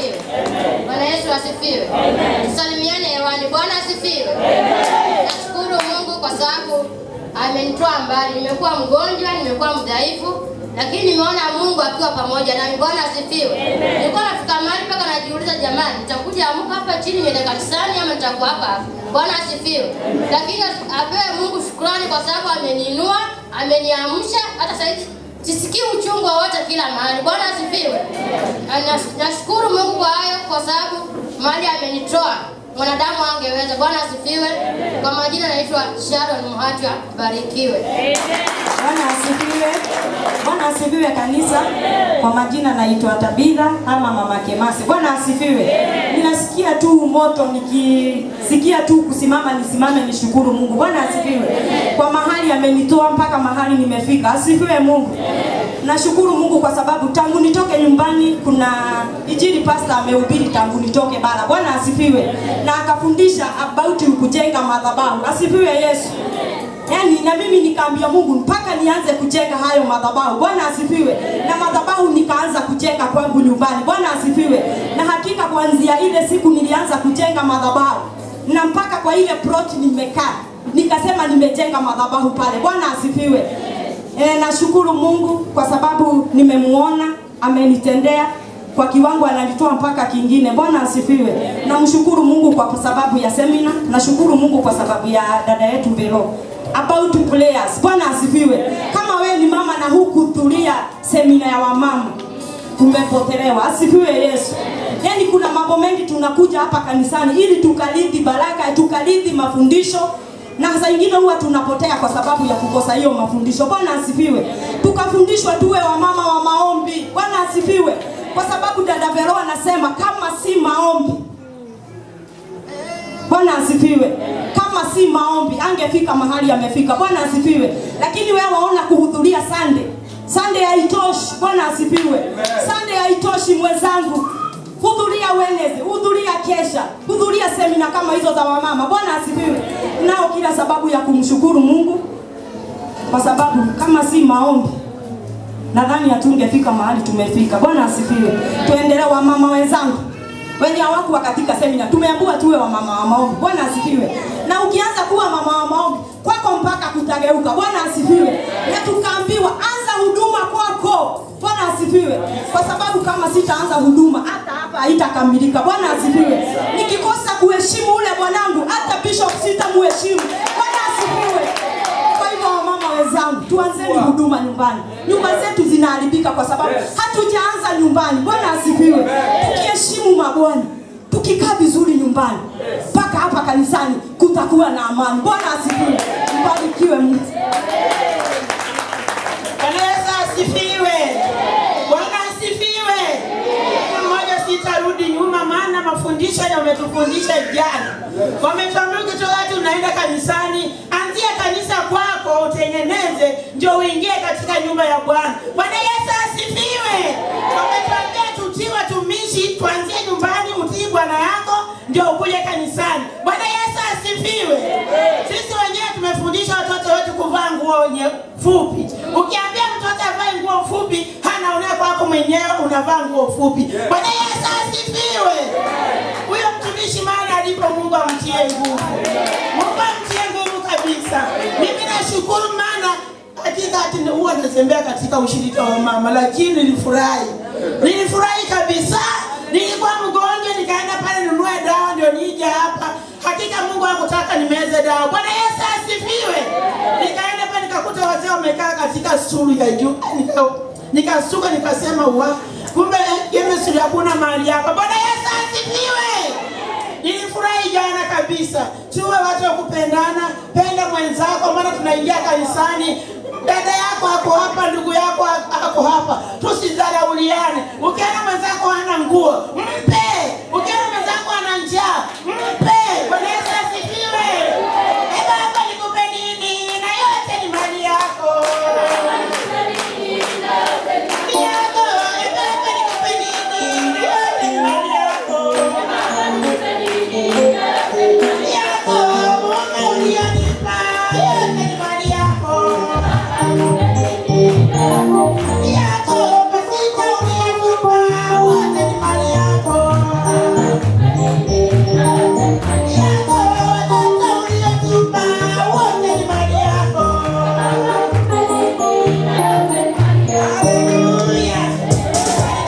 asifiwe. Bwana Yesu asifiwe. Tusalimiane hewani. Bwana asifiwe. Nashukuru Mungu kwa sababu amenitoa mbali. Nimekuwa mgonjwa, nimekuwa mdhaifu, lakini nimeona Mungu akiwa pamoja nami. Bwana asifiwe. Nilikuwa nafika mahali mpaka najiuliza, jamani, nitakuja amka hapa chini niende kanisani ama nitakuwa hapa? Bwana asifiwe. Lakini apewe Mungu shukrani kwa sababu ameniinua, ameniamsha, hata sasa sisikii uchungu wowote kila mahali. Bwana asifiwe. Nashukuru Mungu kwa hayo kwa sababu mahali amenitoa mwanadamu angeweza. Bwana asifiwe. Kwa majina naitwa Sharon Muhatwa, barikiwe. Bwana asifiwe. Bwana asifiwe kanisa. Kwa majina naitwa Tabitha ama Mama Kemasi. Bwana asifiwe. Ninasikia tu moto, nikisikia tu kusimama nisimame nishukuru Mungu. Bwana asifiwe. Kwa mahali amenitoa mpaka mahali nimefika. Asifiwe Mungu. Nashukuru Mungu kwa sababu tangu nitoke nyumbani kuna injili pastor amehubiri tangu nitoke bara. Bwana asifiwe. Na akafundisha about kujenga madhabahu. Asifiwe Yesu. Yani na mimi nikaambia Mungu mpaka nianze kujenga hayo madhabahu. Bwana asifiwe. Na madhabahu nikaanza kujenga kwangu nyumbani. Bwana asifiwe. Na hakika kuanzia ile siku nilianza kujenga madhabahu, na mpaka kwa ile plot nimekaa nikasema nimejenga madhabahu pale. Bwana asifiwe. Nashukuru Mungu kwa sababu nimemuona, amenitendea kwa kiwango analitoa mpaka kingine. Bwana asifiwe. Namshukuru Mungu kwa sababu ya semina, nashukuru Mungu kwa sababu ya dada yetu Vero about players. Bwana asifiwe. Kama wewe ni mama na hukuhudhuria semina ya wamama, umepotelewa. Asifiwe Yesu. Yani kuna mambo mengi tunakuja hapa kanisani ili tukalidhi baraka, tukalidhi mafundisho, na saa nyingine huwa tunapotea kwa sababu ya kukosa hiyo mafundisho. Bwana asifiwe. Tukafundishwa tuwe wamama wa maombi. Bwana asifiwe. Kwa sababu dada Vero anasema kama si maombi, Bwana asifiwe, kama si maombi angefika mahali amefika. Bwana asifiwe. Lakini wewe waona kuhudhuria Sunday haitoshi. Bwana asifiwe. Sunday haitoshi mwenzangu. Hudhuria Wednesday, hudhuria kesha, hudhuria semina kama hizo za wamama. Bwana asifiwe. Nao kila sababu ya kumshukuru Mungu kwa sababu kama si maombi nadhani hatungefika mahali tumefika. Bwana asifiwe. Tuendelee wamama wenzangu. Wenye hawakuwa katika semina tumeambiwa tuwe wamama wa maombi. Bwana asifiwe. Na ukianza kuwa mama wa maombi kwako mpaka kutageuka. Bwana asifiwe. Na tukaambiwa anza huduma kwako. Bwana asifiwe. Kwa sababu kama sitaanza huduma hata hapa haitakamilika. Bwana asifiwe. Nikikosa kuheshimu ule bwanangu hata bishop sitamheshimu. Bwana asifiwe. Kwa hivyo wamama wenzangu, tuanzeni huduma nyumbani. Nyumba zetu zinaharibika kwa sababu hatujaanza nyumbani. Bwana asifiwe. Tukiheshimu mabwana, tukikaa vizuri nyumbani, mpaka hapa kanisani kutakuwa na amani. Bwana asifiwe. Mbarikiwe mtu. Bwana Yesu asifiwe. Bwana asifiwe. Mmoja sitarudi nyuma maana mafundisho yametufundisha jana. Wametuambia watu unaenda kanisani, anzia kanisa kwako utengeneze ndio uingie katika nyumba ya Bwana. Bwana Yesu asifiwe. Wametuambia tutii watumishi, tuanzie nyumbani utii bwana yako ndio ukuje kanisani. Bwana Yesu asifiwe. Sisi wenyewe tumefundisha watoto wetu kuvaa nguo fupi. Ukiambia mtoto avae nguo fupi, hanaona kwako mwenyewe unavaa nguo fupi. Bwana Yesu asifiwe. Huyo mtumishi maana alipo Mungu amtie nguvu. Mungu amtie nguvu kabisa. Mimi nashukuru maana hakika huwa natembea katika ushirika wa mama, lakini nilifurahi. Nilifurahi kabisa. Nilikuwa mgonjwa nikaenda pale nunue dawa ndio nije hapa. Hakika Mungu hakutaka nimeze dawa. Bwana Yesu asifiwe. Nikaenda pale nikakuta wazee wamekaa katika stuli ya juu. Nikasuka nikasema kumbe chemistry hakuna mahali hapa. Bwana Yesu asifiwe. Nilifurahi jana kabisa. Tuwe watu wa kupendana, penda mwenzako maana tunaingia kanisani. Dada yako hapo hapa, ndugu yako hapo hapa. Tusidharauliane. Ukiona mwenzako hana nguo,